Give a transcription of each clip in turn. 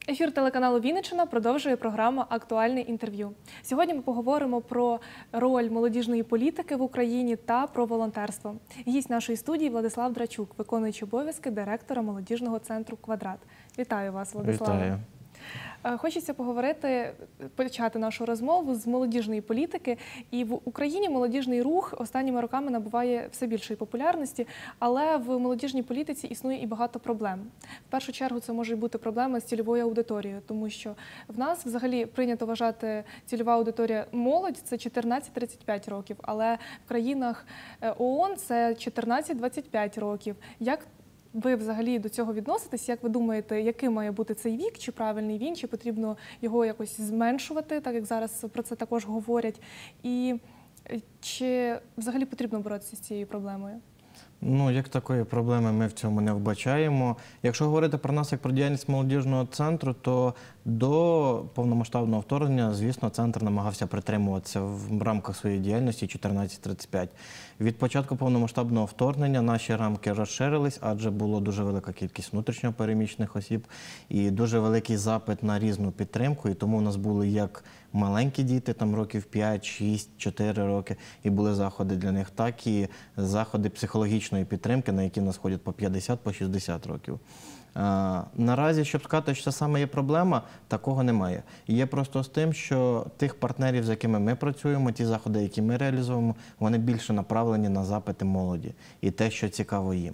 Ефір телеканалу «Вінниччина» продовжує програма «Актуальне інтерв'ю». Сьогодні ми поговоримо про роль молодіжної політики в Україні та про волонтерство. Гість нашої студії Владислав Драчук, виконуючий обов'язки директора молодіжного центру «Квадрат». Вітаю вас, Владиславе. Вітаю. Хочеться почати нашу розмову з молодіжної політики. І в Україні молодіжний рух останніми роками набуває все більшої популярності, але в молодіжній політиці існує і багато проблем. В першу чергу це може бути проблема з цільовою аудиторією, тому що в нас взагалі прийнято вважати цільова аудиторія молодь – це 14-35 років, але в країнах ООН це 14-25 років. Як ви взагалі до цього відноситесь? Як ви думаєте, яким має бути цей вік? Чи правильний він? Чи потрібно його якось зменшувати, так як зараз про це також говорять? І чи взагалі потрібно боротися з цією проблемою? Ну, як такої проблеми ми в цьому не вбачаємо. Якщо говорити про нас як про діяльність молодіжного центру, то до повномасштабного вторгнення, звісно, центр намагався притримуватися в рамках своєї діяльності 14-35. Від початку повномасштабного вторгнення наші рамки розширились, адже було дуже велика кількість внутрішньо переміщених осіб і дуже великий запит на різну підтримку. І тому у нас були як маленькі діти, там років 5, 6, 4 роки, і були заходи для них, так і заходи психологічної підтримки, на які нас ходять по 50, по 60 років. Наразі, щоб сказати, що це саме є проблема, такого немає. Є просто з тим, що тих партнерів, з якими ми працюємо, ті заходи, які ми реалізуємо, вони більше направлені на запити молоді і те, що цікаво їм.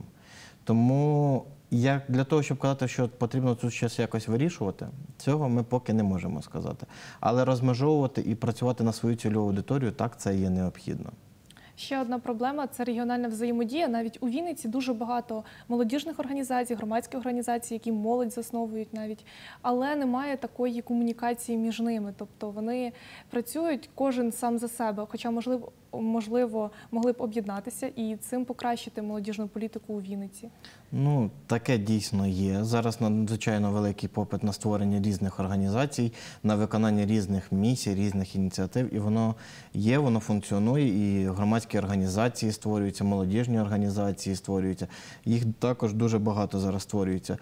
Тому для того, щоб казати, що потрібно тут щось якось вирішувати, цього ми поки не можемо сказати. Але розмежовувати і працювати на свою цільову аудиторію, так, це є необхідно. Ще одна проблема – це регіональна взаємодія. Навіть у Вінниці дуже багато молодіжних організацій, громадських організацій, які молодь засновують навіть, але немає такої комунікації між ними. Тобто вони працюють кожен сам за себе, хоча, можливо, могли б об'єднатися і цим покращити молодіжну політику у Вінниці. Ну, таке дійсно є. Зараз надзвичайно великий попит на створення різних організацій, на виконання різних місій, різних ініціатив, і воно є, воно функціонує, і громадські організації створюються, молодіжні організації створюються. Їх також дуже багато зараз створюється.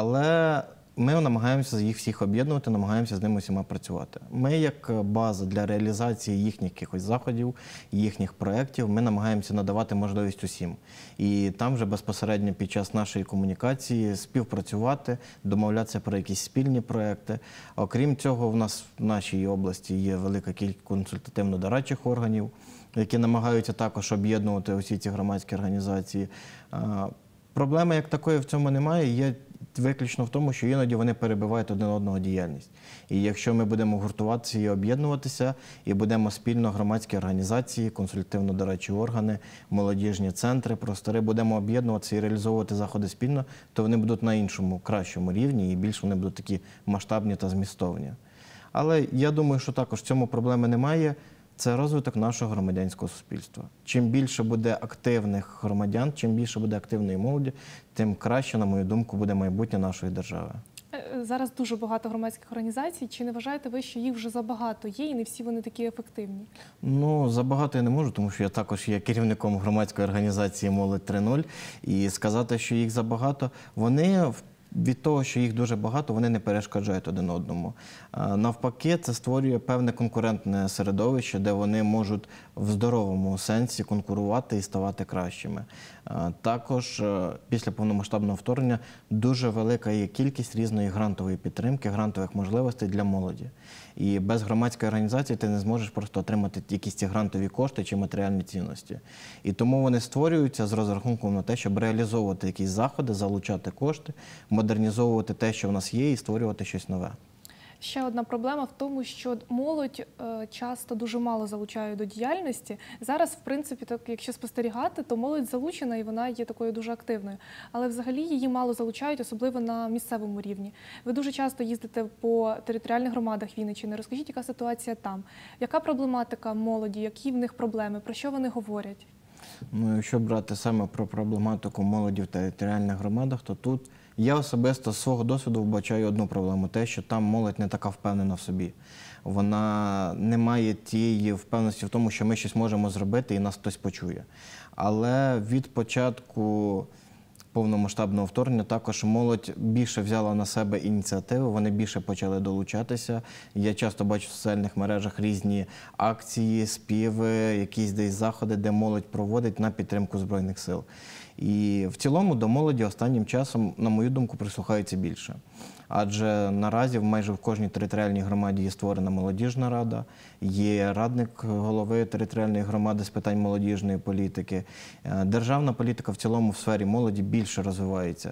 Але ми намагаємося їх всіх об'єднувати, намагаємося з ними всіма працювати. Ми, як база для реалізації їхніх якихось заходів, їхніх проєктів, ми намагаємося надавати можливість усім. І там вже безпосередньо під час нашої комунікації співпрацювати, домовлятися про якісь спільні проєкти. Окрім цього, в нас в нашій області є велика кількість консультативно-дорадчих органів, які намагаються також об'єднувати усі ці громадські організації. Проблеми як такої в цьому немає, є виключно в тому, що іноді вони перебивають один одного діяльність. І якщо ми будемо гуртуватися і об'єднуватися, і будемо спільно громадські організації, консультативно-дорадчі органи, молодіжні центри, простори, будемо об'єднуватися і реалізовувати заходи спільно, то вони будуть на іншому, кращому рівні, і більш вони будуть такі масштабні та змістовні. Але я думаю, що також в цьому проблеми немає. Це розвиток нашого громадянського суспільства. Чим більше буде активних громадян, чим більше буде активної молоді, тим краще, на мою думку, буде майбутнє нашої держави. Зараз дуже багато громадських організацій. Чи не вважаєте ви, що їх вже забагато є і не всі вони такі ефективні? Ну, забагато я не можу, тому що я також є керівником громадської організації «Молодь 3.0». І сказати, що їх забагато, вони від того, що їх дуже багато, вони не перешкоджають один одному. Навпаки, це створює певне конкурентне середовище, де вони можуть в здоровому сенсі конкурувати і ставати кращими. Також після повномасштабного вторгнення дуже велика є кількість різної грантової підтримки, грантових можливостей для молоді. І без громадської організації ти не зможеш просто отримати якісь ці грантові кошти чи матеріальні цінності. І тому вони створюються з розрахунком на те, щоб реалізовувати якісь заходи, залучати кошти, модернізовувати те, що в нас є, і створювати щось нове. Ще одна проблема в тому, що молодь часто дуже мало залучає до діяльності. Зараз, в принципі, так, якщо спостерігати, то молодь залучена і вона є такою дуже активною. Але взагалі її мало залучають, особливо на місцевому рівні. Ви дуже часто їздите по територіальних громадах Вінниччини. Розкажіть, яка ситуація там? Яка проблематика молоді, які в них проблеми, про що вони говорять? Ну, якщо брати саме про проблематику молоді в територіальних громадах, то тут я особисто з свого досвіду вбачаю одну проблему – те, що там молодь не така впевнена в собі. Вона не має тієї впевненості в тому, що ми щось можемо зробити і нас хтось почує. Але від початку повномасштабного вторгнення також молодь більше взяла на себе ініціативи, вони більше почали долучатися. Я часто бачу в соціальних мережах різні акції, співи, якісь десь заходи, де молодь проводить на підтримку Збройних сил. І в цілому до молоді останнім часом, на мою думку, прислухаються більше. Адже наразі майже в кожній територіальній громаді є створена молодіжна рада, є радник голови територіальної громади з питань молодіжної політики. Державна політика в цілому в сфері молоді більше розвивається.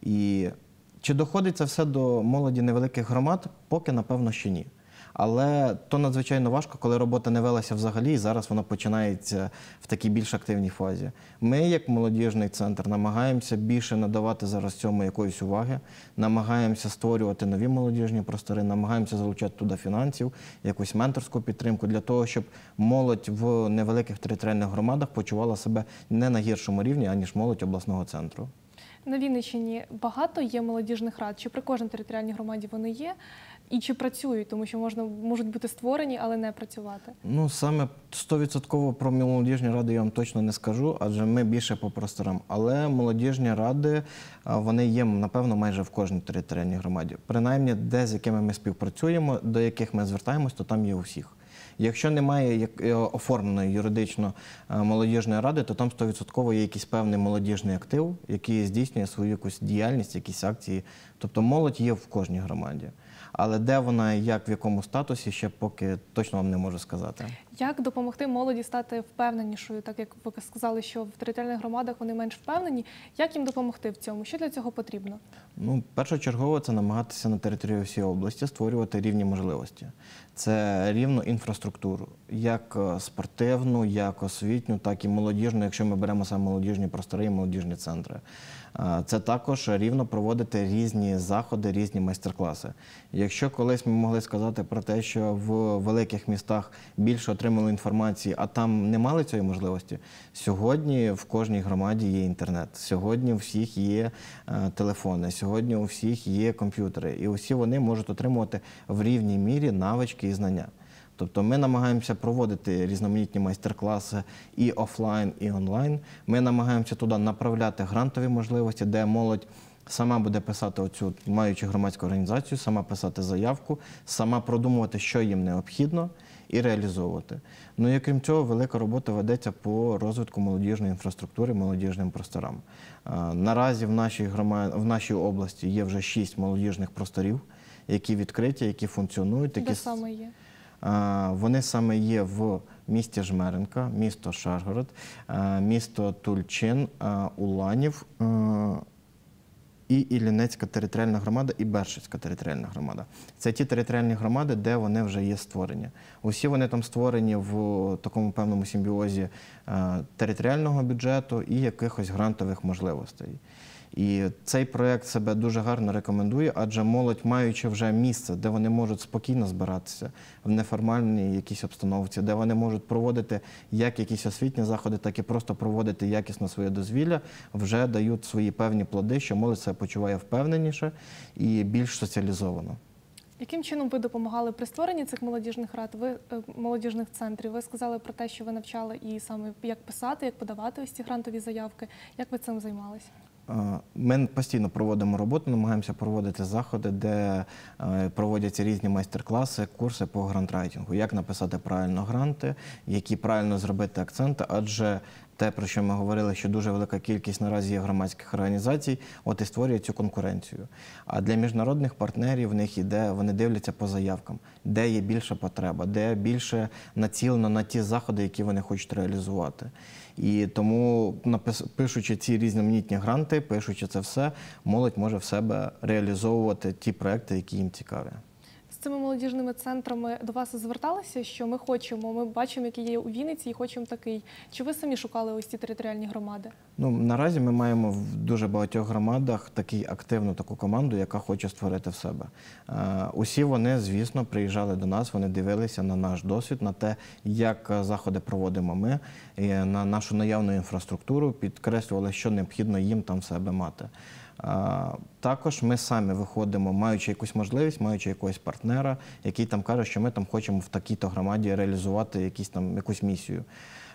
І чи доходить це все до молоді невеликих громад? Поки, напевно, ще ні. Але то надзвичайно важко, коли робота не велася взагалі, і зараз вона починається в такій більш активній фазі. Ми, як молодіжний центр, намагаємося більше надавати зараз цьому якоїсь уваги, намагаємося створювати нові молодіжні простори, намагаємося залучати туди фінансів, якусь менторську підтримку для того, щоб молодь в невеликих територіальних громадах почувала себе не на гіршому рівні, аніж молодь обласного центру. На Вінниччині багато є молодіжних рад? Чи при кожній територіальній громаді вони є? І чи працюють? Тому що можуть бути створені, але не працювати. Ну, саме 100% про молодіжні ради я вам точно не скажу, адже ми більше по просторам. Але молодіжні ради, вони є, напевно, майже в кожній територіальній громаді. Принаймні, де з якими ми співпрацюємо, до яких ми звертаємось, то там є у всіх. Якщо немає оформленої юридично молодіжної ради, то там 100% є якийсь певний молодіжний актив, який здійснює свою якусь діяльність, якісь акції. Тобто молодь є в кожній громаді. Але де вона, як, в якому статусі, ще поки точно вам не можу сказати. Як допомогти молоді стати впевненішою, так як ви сказали, що в територіальних громадах вони менш впевнені? Як їм допомогти в цьому? Що для цього потрібно? Ну, першочергово це намагатися на території всієї області створювати рівні можливості. Це рівну інфраструктуру, як спортивну, як освітню, так і молодіжну, якщо ми беремо саме молодіжні простори і молодіжні центри. Це також рівно проводити різні заходи, різні майстер-класи. Якщо колись ми могли сказати про те, що в великих містах більше отримали інформації, а там не мали цієї можливості, сьогодні в кожній громаді є інтернет, сьогодні у всіх є телефони, сьогодні у всіх є комп'ютери, і усі вони можуть отримувати в рівній мірі навички і знання. Тобто ми намагаємося проводити різноманітні майстер-класи і офлайн, і онлайн. Ми намагаємося туди направляти грантові можливості, де молодь сама буде писати оцю, маючи громадську організацію, сама писати заявку, сама продумувати, що їм необхідно, і реалізовувати. Ну і крім цього, велика робота ведеться по розвитку молодіжної інфраструктури, молодіжним просторам. Наразі в нашій області є вже 6 молодіжних просторів, які відкриті, які функціонують. Де саме є? Вони саме є в місті Жмеринка, місто Шаргород, місто Тульчин, Уланів, і Іллінецька територіальна громада, і Бершицька територіальна громада. Це ті територіальні громади, де вони вже є створені. Усі вони там створені в такому певному симбіозі територіального бюджету і якихось грантових можливостей. І цей проєкт себе дуже гарно рекомендує, адже молодь, маючи вже місце, де вони можуть спокійно збиратися в неформальній якійсь обстановці, де вони можуть проводити як якісь освітні заходи, так і просто проводити якісно своє дозвілля, вже дають свої певні плоди, що молодь себе почуває впевненіше і більш соціалізовано. Яким чином ви допомагали при створенні цих молодіжних рад, молодіжних центрів? Ви сказали про те, що ви навчали і саме як писати, як подавати ось ці грантові заявки. Як ви цим займалися? Ми постійно проводимо роботу, намагаємося проводити заходи, де проводяться різні майстер-класи, курси по грантрайтингу. Як написати правильно гранти, які правильно зробити акценти, адже те, про що ми говорили, що дуже велика кількість наразі є громадських організацій, от і створює цю конкуренцію. А для міжнародних партнерів в них іде, вони дивляться по заявкам, де є більша потреба, де більше націлено на ті заходи, які вони хочуть реалізувати. І тому, пишучи ці різноманітні гранти, пишучи це все, молодь може в себе реалізовувати ті проекти, які їм цікаві. З цими молодіжними центрами до вас зверталися, що ми бачимо, який є у Вінниці, і хочемо такий. Чи ви самі шукали ось ці територіальні громади? Ну, наразі ми маємо в дуже багатьох громадах активну таку команду, яка хоче створити в себе. Усі вони, звісно, приїжджали до нас, вони дивилися на наш досвід, на те, як заходи проводимо ми, на нашу наявну інфраструктуру, підкреслювали, що необхідно їм там в себе мати. Також ми самі виходимо, маючи якусь можливість, маючи якогось партнера, який там каже, що ми там хочемо в такій-то громаді реалізувати якусь місію.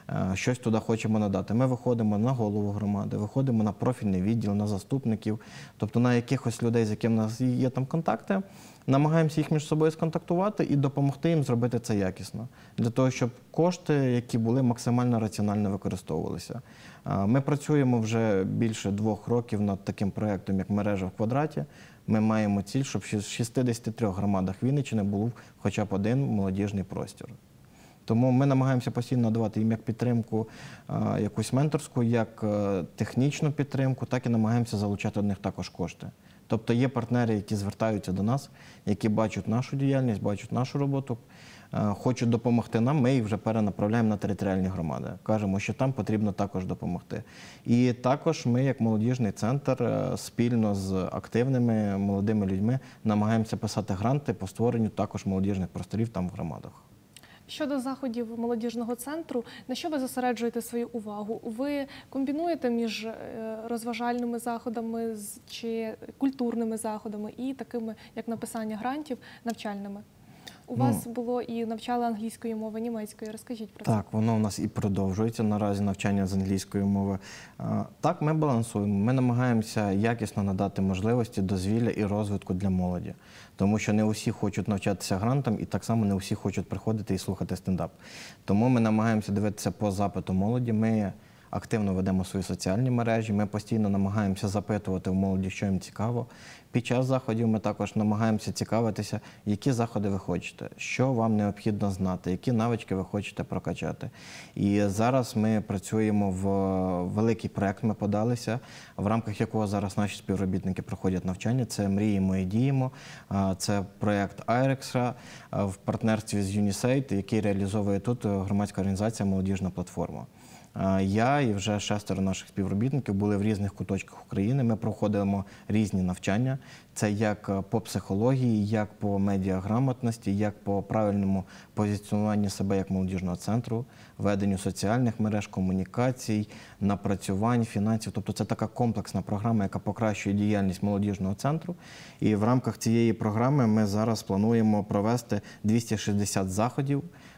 щось туди хочемо надати. Ми виходимо на голову громади, виходимо на профільний відділ, на заступників, тобто на якихось людей, з якими в нас є там контакти, намагаємося їх між собою сконтактувати і допомогти їм зробити це якісно, для того, щоб кошти, які були, максимально раціонально використовувалися. Ми працюємо вже більше 2 років над таким проєктом, як «Мережа в квадраті». Ми маємо ціль, щоб в 63 громадах Вінниччини був хоча б один молодіжний простір. Тому ми намагаємося постійно надавати їм як підтримку, якусь менторську, як технічну підтримку, так і намагаємося залучати до них також кошти. Тобто є партнери, які звертаються до нас, які бачать нашу діяльність, бачать нашу роботу, хочуть допомогти нам, ми їх вже перенаправляємо на територіальні громади. Кажемо, що там потрібно також допомогти. І також ми, як молодіжний центр, спільно з активними молодими людьми намагаємося писати гранти по створенню також молодіжних просторів там в громадах. Щодо заходів молодіжного центру, на що ви зосереджуєте свою увагу? Ви комбінуєте між розважальними заходами чи культурними заходами і такими, як написання грантів, навчальними? У вас було і навчали англійської мови, німецької. Розкажіть про це. Так, воно у нас і продовжується наразі навчання з англійської мови. Так, ми балансуємо. Ми намагаємося якісно надати можливості дозвілля і розвитку для молоді. Тому що не усі хочуть навчатися грантам і так само не усі хочуть приходити і слухати стендап. Тому ми намагаємося дивитися по запиту молоді. Ми активно ведемо свої соціальні мережі, ми постійно намагаємося запитувати в молоді, що їм цікаво. Під час заходів ми також намагаємося цікавитися, які заходи ви хочете, що вам необхідно знати, які навички ви хочете прокачати. І зараз ми працюємо в великий проєкт, ми подалися, в рамках якого зараз наші співробітники проходять навчання. Це «Мріємо і діємо», це проєкт «Айрекса» в партнерстві з UNICEF, який реалізовує тут громадська організація «Молодіжна платформа». Я і вже 6 наших співробітників були в різних куточках України. Ми проходимо різні навчання. Це як по психології, як по медіаграмотності, як по правильному позиціонуванню себе як молодіжного центру, веденню соціальних мереж, комунікацій, напрацювань, фінансів. Тобто це така комплексна програма, яка покращує діяльність молодіжного центру. І в рамках цієї програми ми зараз плануємо провести 260 заходів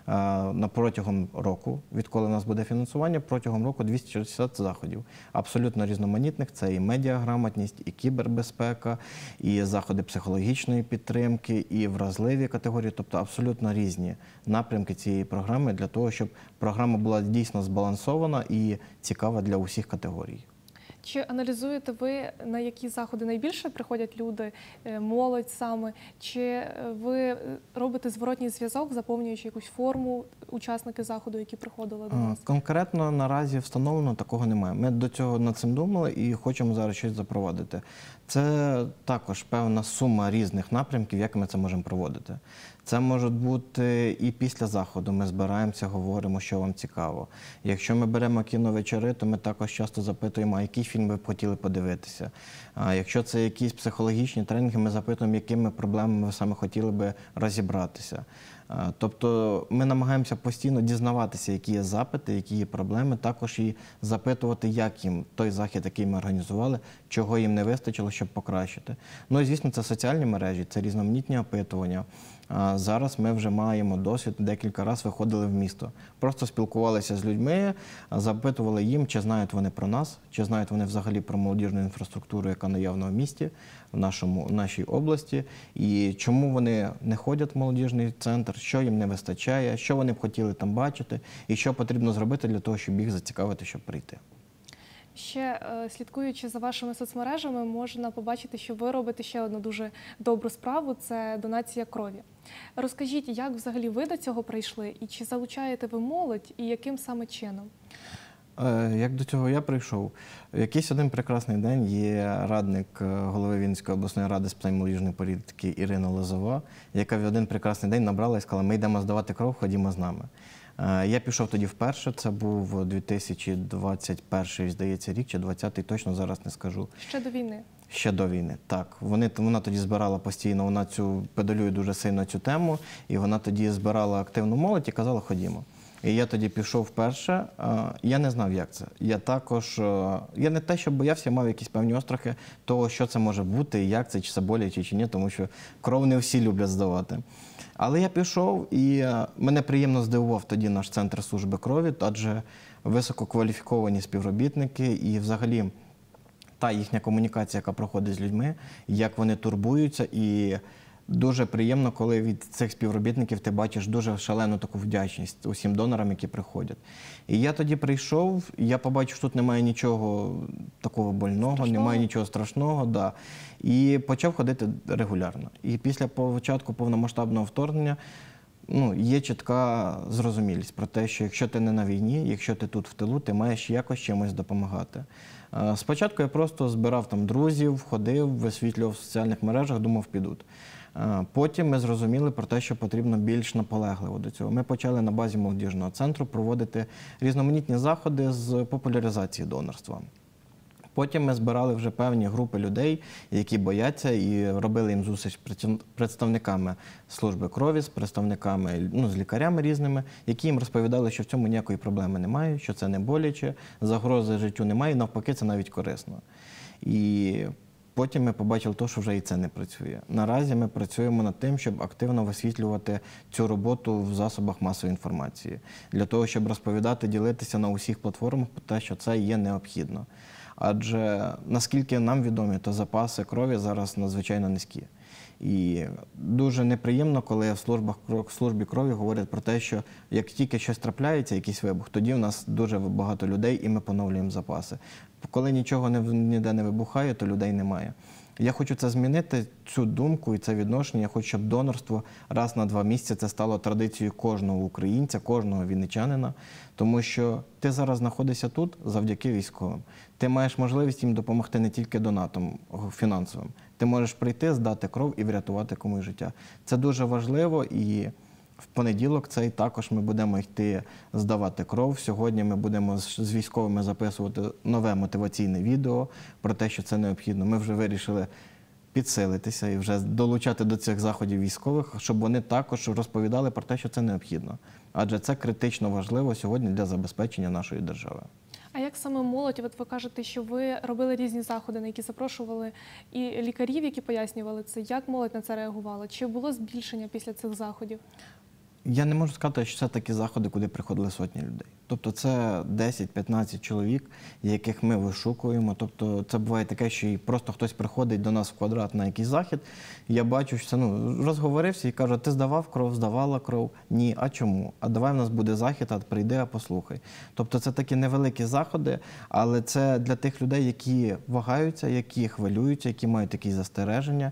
протягом року, відколи у нас буде фінансування, протягом року 260 заходів. Абсолютно різноманітних. Це і медіаграмотність, і кібербезпека, і заходи психологічної підтримки, і вразливі категорії, тобто абсолютно різні напрямки цієї програми для того, щоб програма була дійсно збалансована і цікава для усіх категорій. Чи аналізуєте ви, на які заходи найбільше приходять люди, молодь саме? Чи ви робите зворотній зв'язок, заповнюючи якусь форму учасники заходу, які приходили до нас? Конкретно наразі встановлено такого немає. Ми до цього над цим думали і хочемо зараз щось запровадити. Це також певна сума різних напрямків, як ми це можемо проводити. Це може бути і після заходу. Ми збираємося, говоримо, що вам цікаво. Якщо ми беремо кіновечори, то ми також часто запитуємо, а який фільм ви б хотіли подивитися. А якщо це якісь психологічні тренінги, ми запитуємо, якими проблемами ви саме хотіли би розібратися. Тобто ми намагаємося постійно дізнаватися, які є запити, які є проблеми, також і запитувати, як їм той захід, який ми організували, чого їм не вистачило, щоб покращити. Ну і, звісно, це соціальні мережі, це різноманітні опитування. Зараз ми вже маємо досвід, декілька разів виходили в місто. Просто спілкувалися з людьми, запитували їм, чи знають вони про нас, чи знають вони взагалі про молодіжну інфраструктуру, яка наявна в місті, в нашій області, і чому вони не ходять в молодіжний центр, що їм не вистачає, що вони б хотіли там бачити, і що потрібно зробити для того, щоб їх зацікавити, щоб прийти. Ще слідкуючи за вашими соцмережами, можна побачити, що ви робите ще одну дуже добру справу – це донація крові. Розкажіть, як взагалі ви до цього прийшли, і чи залучаєте ви молодь, і яким саме чином? Як до цього я прийшов? Якийсь один прекрасний день є радник голови Вінницької обласної ради з питань молодіжної політики Ірина Лозова, яка в один прекрасний день набрала і сказала, ми йдемо здавати кров, ходімо з нами. Я пішов тоді вперше, це був 2021, здається, рік, чи 2020-й, точно зараз не скажу. Ще до війни? Ще до війни, так. Вона тоді збирала постійно, вона педалює дуже сильно цю тему, і вона тоді збирала активну молодь і казала, ходімо. І я тоді пішов вперше, я не знав, як це. Я не те, що боявся, мав якісь певні острахи того, що це може бути, як це, чи це боляче, чи ні, тому що кров не всі люблять здавати. Але я пішов, і мене приємно здивував тоді наш центр служби крові, адже висококваліфіковані співробітники і взагалі та їхня комунікація, яка проходить з людьми, як вони турбуються. І дуже приємно, коли від цих співробітників ти бачиш дуже шалену таку вдячність усім донорам, які приходять. І я тоді прийшов, і я побачив, що тут немає нічого такого больного, немає нічого страшного. Да. І почав ходити регулярно. І після початку повномасштабного вторгнення є чітка зрозумілість про те, що якщо ти не на війні, якщо ти тут в тилу, ти маєш якось чимось допомагати. Спочатку я просто збирав там друзів, ходив, висвітлював в соціальних мережах, думав, підуть. Потім ми зрозуміли про те, що потрібно більш наполегливо до цього. Ми почали на базі молодіжного центру проводити різноманітні заходи з популяризації донорства. Потім ми збирали вже певні групи людей, які бояться, і робили їм зустріч з представниками служби крові, з представниками, з лікарями різними, які їм розповідали, що в цьому ніякої проблеми немає, що це не боляче, загрози життю немає, і навпаки, це навіть корисно. І потім ми побачили те, що вже і це не працює. Наразі ми працюємо над тим, щоб активно висвітлювати цю роботу в засобах масової інформації, для того, щоб розповідати, ділитися на усіх платформах про те, що це є необхідно. Адже, наскільки нам відомі, то запаси крові зараз надзвичайно низькі. І дуже неприємно, коли в службі крові говорять про те, що як тільки щось трапляється, якийсь вибух, тоді в нас дуже багато людей і ми поновлюємо запаси. Коли нічого ніде не вибухає, то людей немає. Я хочу це змінити, цю думку і це відношення. Я хочу, щоб донорство раз на 2 місяці це стало традицією кожного українця, кожного вінничанина. Тому що ти зараз знаходишся тут завдяки військовим. Ти маєш можливість їм допомогти не тільки донатом фінансовим. Ти можеш прийти, здати кров і врятувати комусь життя. Це дуже важливо, і в понеділок цей також ми будемо йти здавати кров. Сьогодні ми будемо з військовими записувати нове мотиваційне відео про те, що це необхідно. Ми вже вирішили підсилитися і вже долучати до цих заходів військових, щоб вони також розповідали про те, що це необхідно. Адже це критично важливо сьогодні для забезпечення нашої держави. А як саме молодь? От ви кажете, що ви робили різні заходи, на які запрошували і лікарів, які пояснювали це. Як молодь на це реагувала? Чи було збільшення після цих заходів? Я не можу сказати, що це такі заходи, куди приходили сотні людей. Тобто це 10-15 чоловік, яких ми вишукуємо. Тобто це буває таке, що і просто хтось приходить до нас в Квадрат на якийсь захід, і я бачу, що це, розговорився і каже, ти здавав кров, здавала кров? Ні, а чому? А давай в нас буде захід, а прийди, а послухай. Тобто це такі невеликі заходи, але це для тих людей, які вагаються, які хвилюються, які мають такі застереження.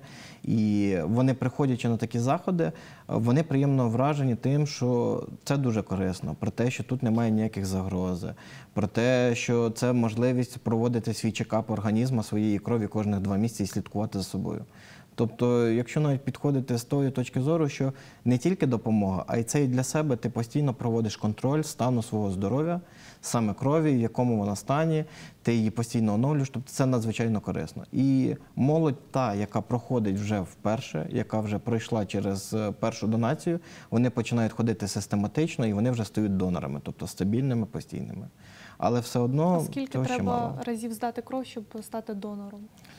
І вони, приходячи на такі заходи, вони приємно вражені тим, що це дуже корисно, про те, що тут немає ніяких загрози, про те, що це можливість проводити свій чекап організму, своєї крові кожних 2 місяці і слідкувати за собою. Тобто, якщо навіть підходити з тої точки зору, що не тільки допомога, а й це і для себе ти постійно проводиш контроль стану свого здоров'я, саме крові, в якому вона стані, ти її постійно оновлюєш, тобто це надзвичайно корисно. І молодь та, яка проходить вже вперше, яка вже пройшла через першу донацію, вони починають ходити систематично і вони вже стають донорами, тобто стабільними, постійними. Але все одно скільки треба разів здати кров, щоб стати донором?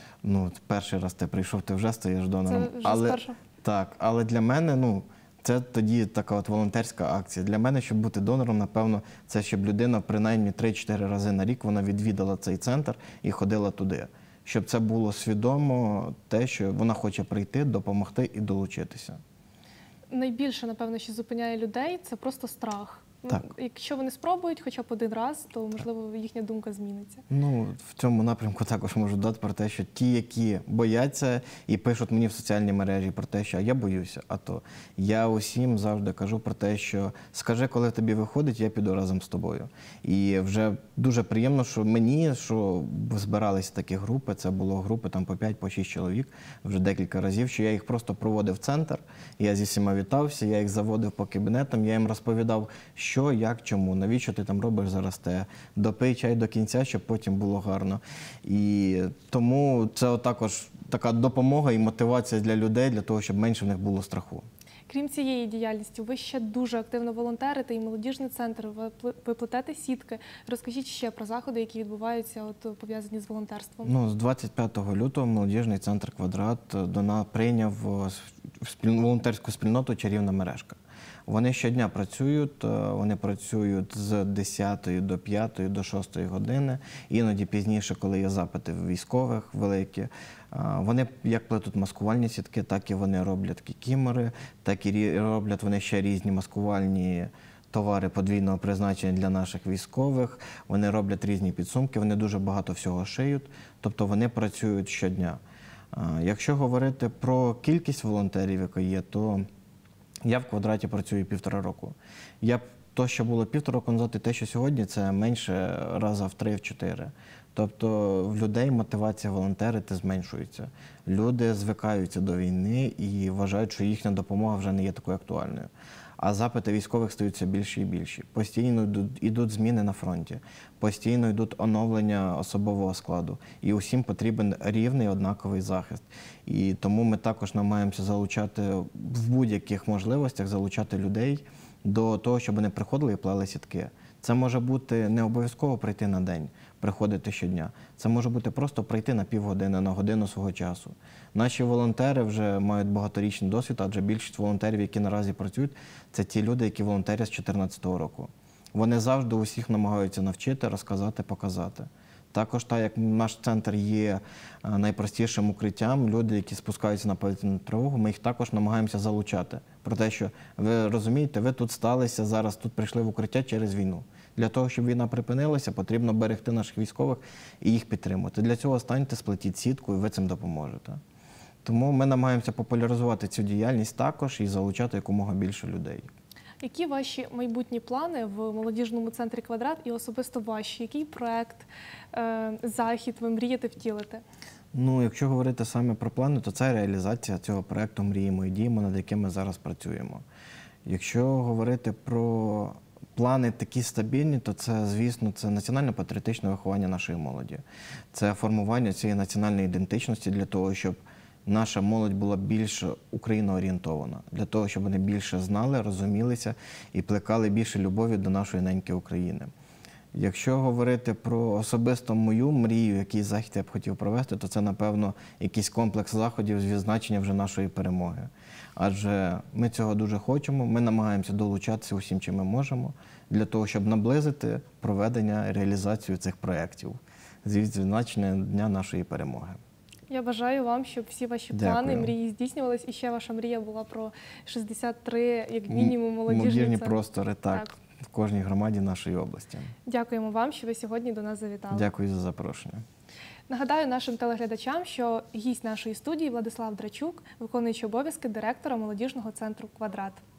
Перший раз ти прийшов, ти вже стаєш донором. Це вже спершу? Так, але для мене, це тоді така от волонтерська акція. Для мене, щоб бути донором, напевно, це щоб людина принаймні 3-4 рази на рік вона відвідала цей центр і ходила туди. Щоб це було свідомо те, що вона хоче прийти, допомогти і долучитися. Найбільше, напевно, що зупиняє людей, це просто страх. Так. Якщо вони спробують хоча б один раз, то, можливо, їхня думка зміниться. В цьому напрямку також можу додати про те, що ті, які бояться і пишуть мені в соціальній мережі про те, що я боюся, я усім завжди кажу про те, що скажи, коли тобі виходить, я піду разом з тобою. І вже дуже приємно, що мені, що збиралися такі групи, це було групи там по 5-6 чоловік, вже декілька разів, що я їх просто проводив в центр, я зі всіма вітався, я їх заводив по кабінетам, я їм розповідав, що, як, чому, навіщо ти там робиш зараз те, допий чай до кінця, щоб потім було гарно. І тому це також така допомога і мотивація для людей, для того, щоб менше в них було страху. Крім цієї діяльності, ви ще дуже активно волонтерите, і молодіжний центр, ви плетете сітки. Розкажіть ще про заходи, які відбуваються, пов'язані з волонтерством. З 25 лютого молодіжний центр «Квадрат» прийняв волонтерську спільноту «Чарівна мережка». Вони щодня працюють, вони працюють з 10 до 5, до 6 години, іноді пізніше, коли є запити військових великі. Вони як плетуть маскувальні сітки, так і вони роблять кікімори, так і роблять вони ще різні маскувальні товари подвійного призначення для наших військових, вони роблять різні підсумки, вони дуже багато всього шиють, тобто вони працюють щодня. Якщо говорити про кількість волонтерів, яка є, то я в «Квадраті» працюю 1,5 року. То, що було 1,5 року назад, і те, що сьогодні, це менше раза в 3-4. Тобто в людей мотивація волонтерити зменшується. Люди звикаються до війни і вважають, що їхня допомога вже не є такою актуальною. А запити військових стають все більші і більші. Постійно йдуть зміни на фронті, постійно йдуть оновлення особового складу. І усім потрібен рівний однаковий захист. І тому ми також намагаємося залучати в будь-яких можливостях, залучати людей до того, щоб вони приходили і плели сітки. Це може бути не обов'язково прийти на день, приходити щодня. Це може бути просто прийти на півгодини, на годину свого часу. Наші волонтери вже мають багаторічний досвід, адже більшість волонтерів, які наразі працюють, це ті люди, які волонтерять з 2014 року. Вони завжди усіх намагаються навчити, розказати, показати. Також, так як наш центр є найпростішим укриттям, люди, які спускаються на повітряну тривогу, ми їх також намагаємося залучати. Про те, що ви розумієте, ви тут сталися, зараз тут прийшли в укриття через війну. Для того, щоб війна припинилася, потрібно берегти наших військових і їх підтримувати. Для цього станьте, сплетіть сітку, і ви цим допоможете. Тому ми намагаємося популяризувати цю діяльність також і залучати якомога більше людей. Які ваші майбутні плани в молодіжному центрі «Квадрат» і особисто ваші? Який проект, захід ви мрієте втілити? Ну, якщо говорити саме про плани, то це реалізація цього проекту «Мріємо і діємо», над яким ми зараз працюємо. Якщо говорити про плани такі стабільні, то це, звісно, це національно-патріотичне виховання нашої молоді. Це формування цієї національної ідентичності для того, щоб наша молодь була більш україноорієнтована, для того, щоб вони більше знали, розумілися і плекали більше любові до нашої неньки України. Якщо говорити про особисто мою мрію, який захід я б хотів провести, то це, напевно, якийсь комплекс заходів з відзначення вже нашої перемоги. Адже ми цього дуже хочемо, ми намагаємося долучатися усім, чим ми можемо, для того, щоб наблизити проведення, реалізацію цих проєктів з відзначення Дня нашої перемоги. Я бажаю вам, щоб всі ваші плани, мрії здійснювались. І ще ваша мрія була про 63, як мінімум, молодіжні простори, так, в кожній громаді нашої області. Дякуємо вам, що ви сьогодні до нас завітали. Дякую за запрошення. Нагадаю нашим телеглядачам, що гість нашої студії Владислав Драчук, виконуючий обов'язки директора молодіжного центру «Квадрат».